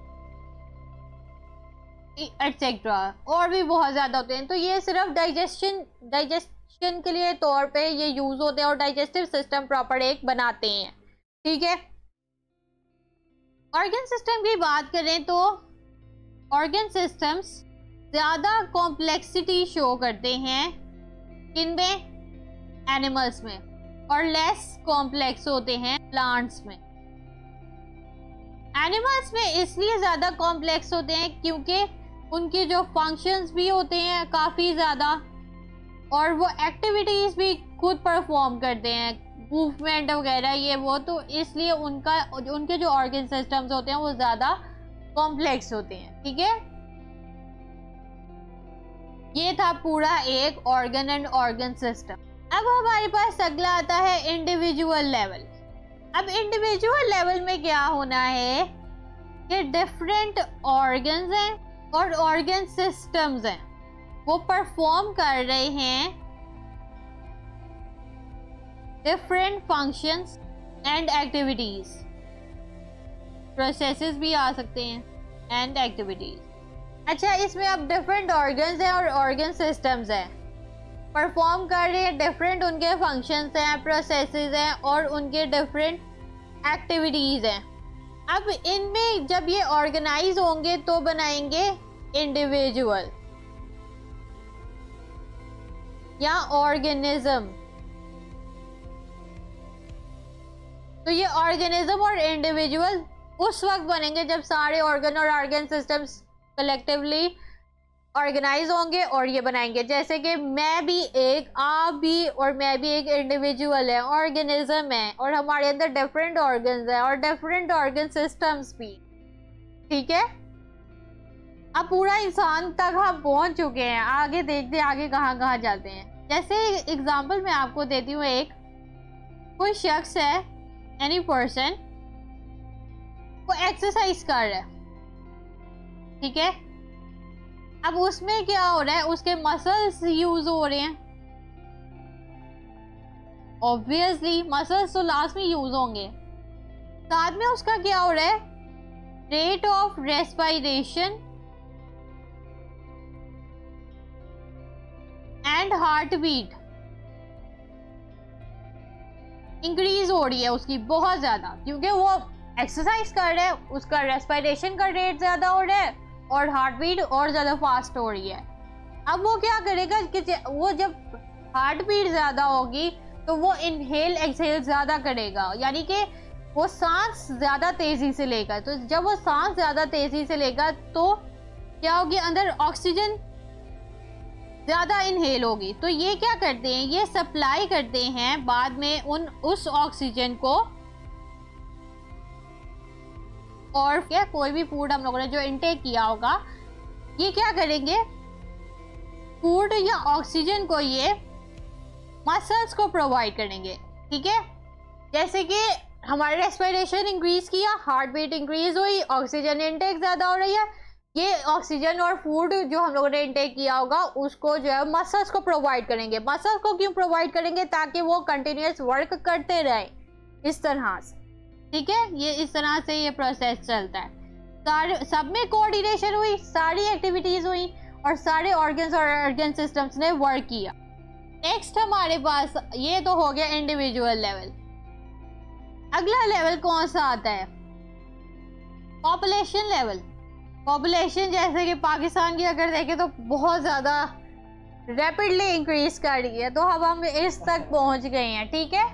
etcetera, और भी बहुत ज्यादा होते हैं। तो ये सिर्फ डाइजेशन डाइजेशन के लिए तौर पे ये यूज होते हैं और डाइजेस्टिव सिस्टम प्रॉपर एक बनाते हैं, ठीक है। ऑर्गन सिस्टम की बात करें तो ऑर्गन सिस्टम्स ज्यादा कॉम्प्लेक्सिटी शो करते हैं किनमें, एनिमल्स में, और लेस कॉम्प्लेक्स होते हैं प्लांट्स में। एनिमल्स में इसलिए ज्यादा कॉम्प्लेक्स होते हैं क्योंकि उनके जो फंक्शंस भी होते हैं काफी ज्यादा और वो एक्टिविटीज भी खुद परफॉर्म करते हैं, मूवमेंट वगैरह ये वो, तो इसलिए उनका उनके जो ऑर्गन सिस्टम्स होते हैं वो ज्यादा कॉम्प्लेक्स होते हैं, ठीक है। ये था पूरा एक ऑर्गन एंड ऑर्गन सिस्टम। अब हमारे पास अगला आता है इंडिविजुअल लेवल। अब इंडिविजुअल लेवल में क्या होना है कि डिफरेंट ऑर्गन्स हैं और ऑर्गन सिस्टम्स हैं, वो परफॉर्म कर रहे हैं different functions and activities, processes भी आ सकते हैं एंड एक्टिविटीज। अच्छा, इसमें अब डिफरेंट ऑर्गन्स हैं और ऑर्गन सिस्टम्स हैं, परफॉर्म कर रहे हैं डिफरेंट उनके फंक्शंस हैं, प्रोसेसेस हैं और उनके डिफरेंट एक्टिविटीज हैं। अब इनमें जब ये ऑर्गेनाइज होंगे तो बनाएंगे इंडिविजुअल या ऑर्गेनिज्म। तो ये ऑर्गेनिज्म और इंडिविजुअल उस वक्त बनेंगे जब सारे ऑर्गन और ऑर्गन सिस्टम्स कलेक्टिवली ऑर्गेनाइज होंगे और ये बनाएंगे। जैसे कि मैं भी एक, आप भी और मैं भी एक इंडिविजुअल है, ऑर्गेनिज्म है, और हमारे अंदर डिफरेंट ऑर्गन्स हैं और डिफरेंट ऑर्गन सिस्टम्स भी, ठीक है। अब पूरा इंसान तक हम पहुंच चुके हैं, आगे देखते हैं आगे कहाँ कहाँ जाते हैं। जैसे एग्जांपल मैं आपको देती हूँ, एक कोई शख्स है, एनी पर्सन, वो एक्सरसाइज कर रहा है, ठीक है। अब उसमें क्या हो रहा है, उसके मसल्स यूज हो रहे हैं, ऑब्वियसली मसल्स तो लास्ट में यूज होंगे। साथ में उसका क्या हो रहा है, rate of respiration and heart beat increase हो रही है उसकी बहुत ज्यादा, क्योंकि वो एक्सरसाइज कर रहा है, उसका रेस्पिरेशन का रेट ज्यादा हो रहा है और हार्ट बीट और ज़्यादा फास्ट हो रही है। अब वो क्या करेगा कि वो जब हार्ट बीट ज़्यादा होगी तो वो इनहेल एक्सहेल ज़्यादा करेगा, यानी कि वो सांस ज़्यादा तेज़ी से लेगा। तो जब वो सांस ज़्यादा तेज़ी से लेगा तो क्या होगी, अंदर ऑक्सीजन ज़्यादा इनहेल होगी। तो ये क्या करते हैं, ये सप्लाई करते हैं बाद में उन उस ऑक्सीजन को, और क्या कोई भी फूड हम लोगों ने जो इनटेक किया होगा, ये क्या करेंगे, फूड या ऑक्सीजन को ये मसल्स को प्रोवाइड करेंगे। ठीक है, जैसे कि हमारी रेस्पिरेशन इंक्रीज किया, हार्ट बीट इंक्रीज हुई, ऑक्सीजन इनटेक ज़्यादा हो रही है, ये ऑक्सीजन और फूड जो हम लोगों ने इनटेक किया होगा उसको जो है मसल्स को प्रोवाइड करेंगे। मसल्स को क्यों प्रोवाइड करेंगे, ताकि वो कंटिन्यूस वर्क करते रहे इस तरह से। ठीक है, ये इस तरह से ये प्रोसेस चलता है। सारे सब में कोऑर्डिनेशन हुई, सारी एक्टिविटीज हुई और सारे ऑर्गन्स और ऑर्गन सिस्टम्स ने वर्क किया। नेक्स्ट हमारे पास ये तो हो गया इंडिविजुअल लेवल। अगला लेवल कौन सा आता है, पॉपुलेशन लेवल। पॉपुलेशन जैसे कि पाकिस्तान की अगर देखें तो बहुत ज़्यादा रैपिडली इंक्रीज कर रही है, तो अब हम इस तक पहुंच गए हैं। ठीक है,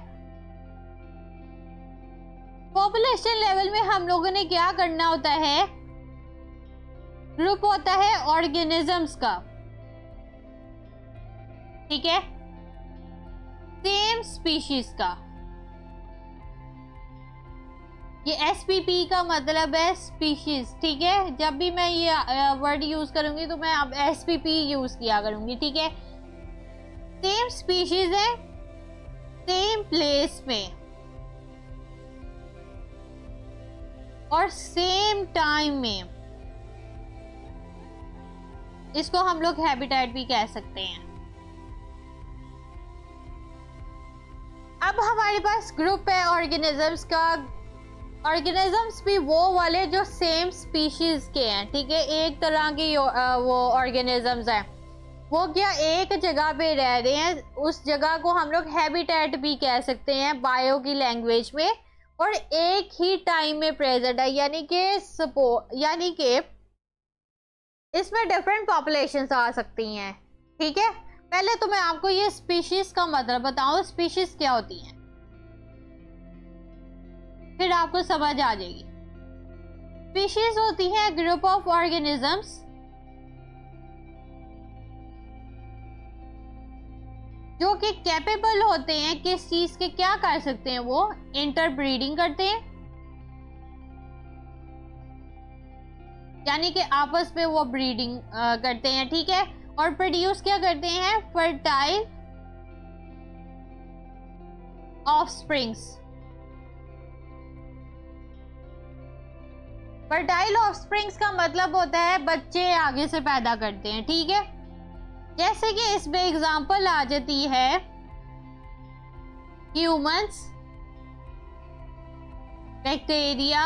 पॉपुलेशन लेवल में हम लोगों ने क्या करना होता है, ग्रुप होता है ऑर्गेनिजम्स का। ठीक है, सेम स्पीशीज का। ये एस पी पी का मतलब है स्पीशीज। ठीक है, जब भी मैं ये वर्ड यूज करूंगी तो मैं अब एस पी पी यूज किया करूंगी। ठीक है, सेम स्पीशीज है, सेम प्लेस में और सेम टाइम में, इसको हम लोग हैबिटेट भी कह सकते हैं। अब हमारे पास ग्रुप है ऑर्गेनिजम्स का। ऑर्गेनिजम्स भी वो वाले जो सेम स्पीशीज के हैं। ठीक है, एक तरह की वो ऑर्गेनिजम्स हैं, वो क्या एक जगह पे रह रहे हैं, उस जगह को हम लोग हैबिटेट भी कह सकते हैं बायो की लैंग्वेज में, और एक ही टाइम में प्रेजेंट है, यानी कि सपो यानी कि इसमें डिफरेंट पॉपुलेशंस आ सकती हैं। ठीक है, पहले तो मैं आपको ये स्पीशीज का मतलब बताऊं, स्पीशीज क्या होती हैं, फिर आपको समझ आ जाएगी। स्पीशीज होती है ग्रुप ऑफ ऑर्गेनिजम्स जो कि कैपेबल होते हैं किस चीज के, क्या कर सकते हैं, वो इंटरब्रीडिंग करते हैं, यानी कि आपस में वो ब्रीडिंग करते हैं। ठीक है, और प्रोड्यूस क्या करते हैं, फर्टाइल ऑफस्प्रिंग्स। फर्टाइल ऑफस्प्रिंग्स का मतलब होता है बच्चे आगे से पैदा करते हैं। ठीक है, जैसे कि इसमें एग्जांपल आ जाती है ह्यूमंस, बैक्टीरिया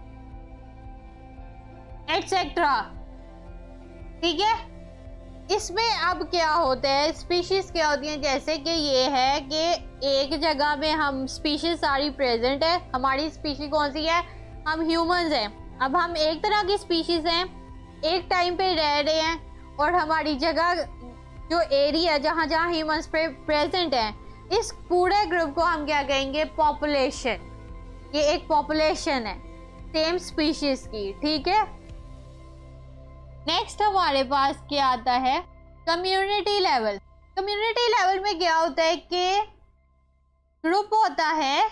एटसेट्रा। ठीक है, इसमें अब क्या होता है, स्पीशीज क्या होती हैं, जैसे कि ये है कि एक जगह में हम स्पीशीज सारी प्रेजेंट है। हमारी स्पीशीज कौन सी है, हम ह्यूमंस हैं। अब हम एक तरह की स्पीशीज हैं, एक टाइम पे रह रहे हैं, और हमारी जगह जो एरिया जहाँ जहाँ ह्यूमंस प्रेजेंट हैं, इस पूरे ग्रुप को हम क्या कहेंगे, पॉपुलेशन। ये एक पॉपुलेशन है सेम स्पीशीज की। ठीक है, नेक्स्ट हमारे पास क्या आता है, कम्युनिटी लेवल। कम्युनिटी लेवल में क्या होता है कि ग्रुप होता है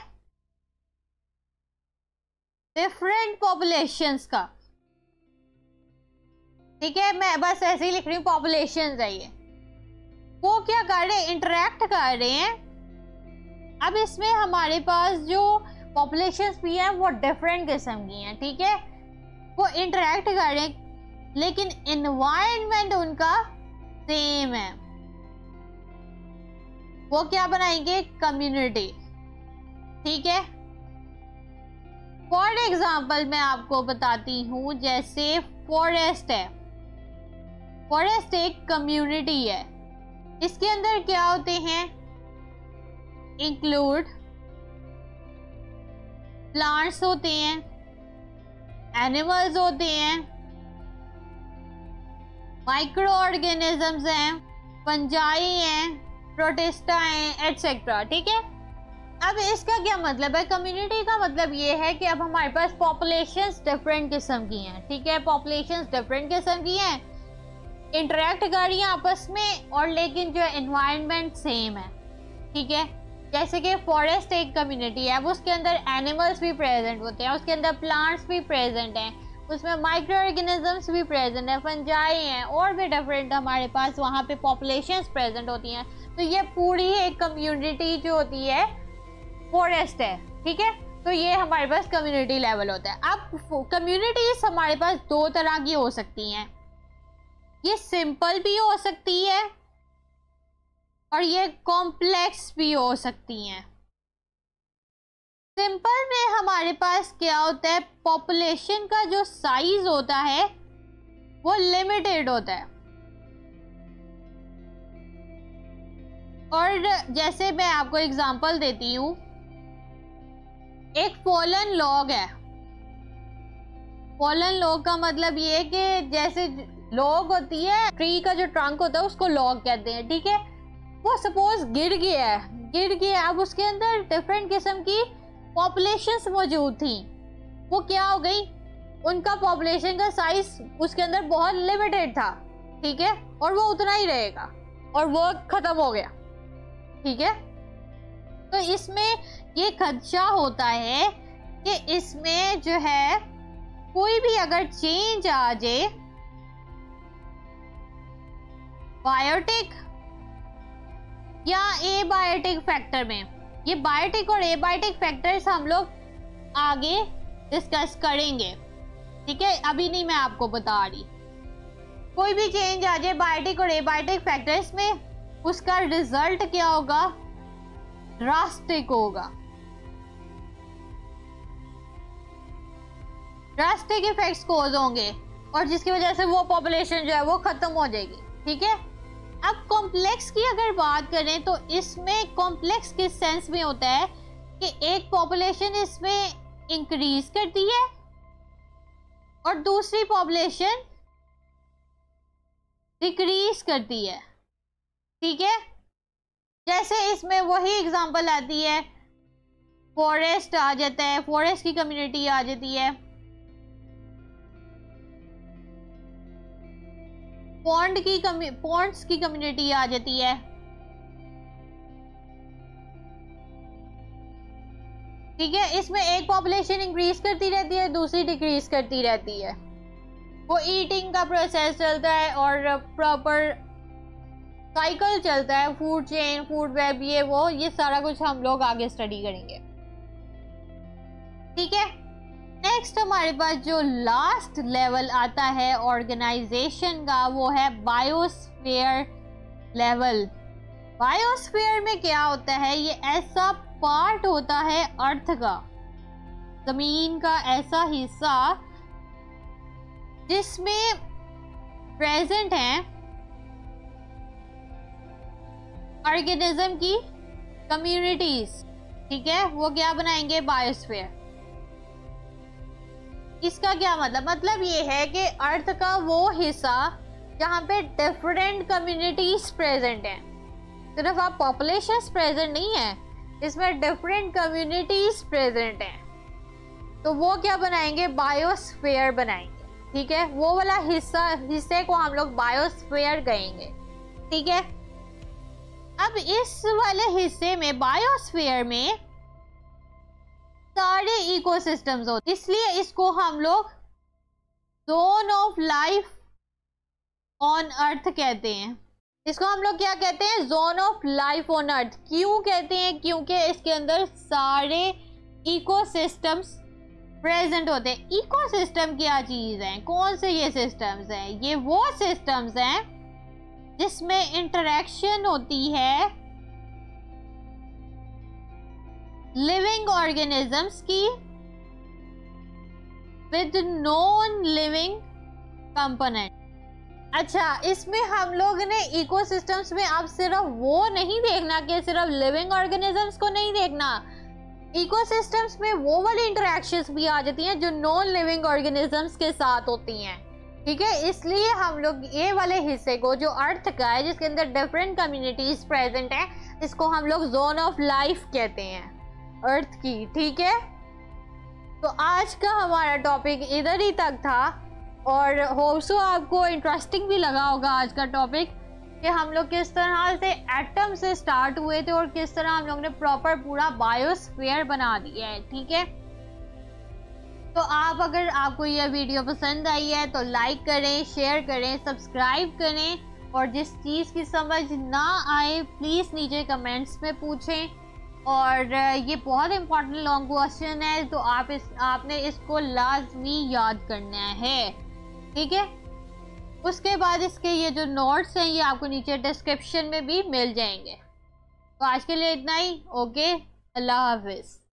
डिफरेंट पॉपुलेशंस का। ठीक है, मैं बस ऐसे ही लिख रही हूँ, पॉपुलेशंस है ये, वो क्या कर रहे हैं, इंटरेक्ट कर रहे हैं। अब इसमें हमारे पास जो पॉपुलेशंस भी हैं वो डिफरेंट किस्म की हैं। ठीक है, वो इंटरेक्ट कर रहे हैं लेकिन एनवायरनमेंट उनका सेम है। वो क्या बनाएंगे, कम्युनिटी। ठीक है, फॉर एग्जाम्पल मैं आपको बताती हूँ, जैसे फॉरेस्ट है, फॉरेस्ट एक कम्युनिटी है। इसके अंदर क्या होते हैं, इंक्लूड प्लांट्स होते हैं, एनिमल्स होते हैं, माइक्रो ऑर्गेनिजम्स हैं, फंजाई हैं, प्रोटिस्टा हैं एटसेट्रा। ठीक है, अब इसका क्या मतलब है? कम्युनिटी का मतलब ये है कि अब हमारे पास पॉपुलेशंस डिफरेंट किस्म की हैं। ठीक है, पॉपुलेशंस डिफरेंट किस्म की हैं, इंटरेक्ट कर रही हैं आपस में, और लेकिन जो एनवायरनमेंट सेम है। ठीक है, जैसे कि फॉरेस्ट एक कम्युनिटी है, वो उसके अंदर एनिमल्स भी प्रेजेंट होते हैं, उसके अंदर प्लांट्स भी प्रेजेंट हैं, उसमें माइक्रो ऑर्गेनिजम्स भी प्रेजेंट है, फंजाई हैं, और भी डिफरेंट हमारे पास वहाँ पे पॉपुलेशंस प्रेजेंट होती हैं। तो ये पूरी एक कम्युनिटी जो होती है फॉरेस्ट है। ठीक है, तो ये हमारे पास कम्युनिटी लेवल होता है। अब कम्युनिटीज हमारे पास दो तरह की हो सकती हैं, ये सिंपल भी हो सकती है और ये कॉम्प्लेक्स भी हो सकती हैं। सिंपल में हमारे पास क्या होता है, पॉपुलेशन का जो साइज होता है वो लिमिटेड होता है, और जैसे मैं आपको एग्जांपल देती हूँ, एक फॉलन लॉग है। फॉलन लॉग का मतलब ये है कि जैसे लॉग होती है, ट्री का जो ट्रंक होता है उसको लॉग कहते हैं। ठीक है, वो सपोज गिर गया है, गिर गया अब उसके अंदर डिफरेंट किस्म की पॉपुलेशंस मौजूद थी, वो क्या हो गई, उनका पॉपुलेशन का साइज उसके अंदर बहुत लिमिटेड था। ठीक है, और वो उतना ही रहेगा, और वो खत्म हो गया। ठीक है, तो इसमें ये खदशा होता है कि इसमें जो है कोई भी अगर चेंज आ जाए बायोटिक या एबायोटिक फैक्टर में, ये बायोटिक और एबायोटिक फैक्टर्स हम लोग आगे डिस्कस करेंगे। ठीक है, अभी नहीं मैं आपको बता रही। कोई भी चेंज आ जाए बायोटिक और एबायोटिक फैक्टर्स में, उसका रिजल्ट क्या होगा, ड्रास्टिक होगा। ड्रास्टिक इफेक्ट्स कोज होंगे, और जिसकी वजह से वो पॉपुलेशन जो है वो खत्म हो जाएगी। ठीक है, अब कॉम्प्लेक्स की अगर बात करें तो इसमें कॉम्प्लेक्स किस सेंस में होता है कि एक पॉपुलेशन इसमें इंक्रीज करती है और दूसरी पॉपुलेशन डिक्रीज करती है। ठीक है, जैसे इसमें वही एग्जांपल आती है, फॉरेस्ट आ जाता है, फॉरेस्ट की कम्युनिटी आ जाती है, पॉन्ड की पॉन्ड्स की कम्युनिटी आ जाती है। ठीक है, इसमें एक पॉपुलेशन इंक्रीज करती रहती है, दूसरी डिक्रीज करती रहती है, वो ईटिंग का प्रोसेस चलता है और प्रॉपर साइकिल चलता है, फूड चेन, फूड वेब, ये वो ये सारा कुछ हम लोग आगे स्टडी करेंगे। ठीक है, नेक्स्ट हमारे पास जो लास्ट लेवल आता है ऑर्गेनाइजेशन का, वो है बायोस्फीयर लेवल। बायोस्फीयर में क्या होता है, ये ऐसा पार्ट होता है अर्थ का, जमीन का ऐसा हिस्सा जिसमें प्रेजेंट है ऑर्गेनिज्म की कम्युनिटीज। ठीक है, वो क्या बनाएंगे, बायोस्फीयर। इसका क्या मतलब मतलब ये है कि अर्थ का वो हिस्सा जहाँ पे डिफरेंट कम्युनिटीज प्रेजेंट हैं, सिर्फ आप पॉपुलेशंस प्रेजेंट नहीं है, इसमें डिफरेंट कम्युनिटीज प्रेजेंट हैं, तो वो क्या बनाएंगे, बायोस्फीयर बनाएंगे। ठीक है, वो वाला हिस्सा हिस्से को हम लोग बायोस्फीयर कहेंगे। ठीक है, अब इस वाले हिस्से में बायोस्फीयर में सारे इकोसिस्टम्स होते, इसलिए इसको हम लोग zone of life on earth कहते हैं। इसको हम लोग क्या कहते हैं, zone of life on earth. क्यों कहते हैं, क्योंकि इसके अंदर सारे इकोसिस्टम्स प्रेजेंट होते हैं। इकोसिस्टम क्या चीज है, कौन से ये सिस्टम्स हैं, ये वो सिस्टम्स हैं जिसमें इंटरेक्शन होती है लिविंग ऑर्गेनिजम्स की विद नॉन लिविंग कंपोनेंट। अच्छा, इसमें हम लोग ने इकोसिस्टम्स में अब सिर्फ वो नहीं देखना कि सिर्फ लिविंग ऑर्गेनिजम्स को नहीं देखना, इकोसिस्टम्स में वो वाली इंटरेक्शंस भी आ जाती हैं जो नॉन लिविंग ऑर्गेनिजम्स के साथ होती हैं। ठीक है, इसलिए हम लोग ये वाले हिस्से को जो अर्थ का है, जिसके अंदर डिफरेंट कम्युनिटीज प्रेजेंट है, इसको हम लोग जोन ऑफ लाइफ कहते हैं, अर्थ की। ठीक है, तो आज का हमारा टॉपिक इधर ही तक था और होप सो आपको इंटरेस्टिंग भी लगा होगा आज का टॉपिक, कि हम लोग किस तरह से एटम से स्टार्ट हुए थे और किस तरह हम लोग ने प्रॉपर पूरा बायोस्फीयर बना दिया है। ठीक है, तो आप अगर आपको यह वीडियो पसंद आई है तो लाइक करें, शेयर करें, सब्सक्राइब करें, और जिस चीज़ की समझ ना आए प्लीज़ नीचे कमेंट्स में पूछें। और ये बहुत इंपॉर्टेंट लॉन्ग क्वेश्चन है, तो आप इस आपने इसको लाजमी याद करना है। ठीक है, उसके बाद इसके ये जो नोट्स हैं ये आपको नीचे डिस्क्रिप्शन में भी मिल जाएंगे। तो आज के लिए इतना ही। ओके, अल्लाह हाफिज़।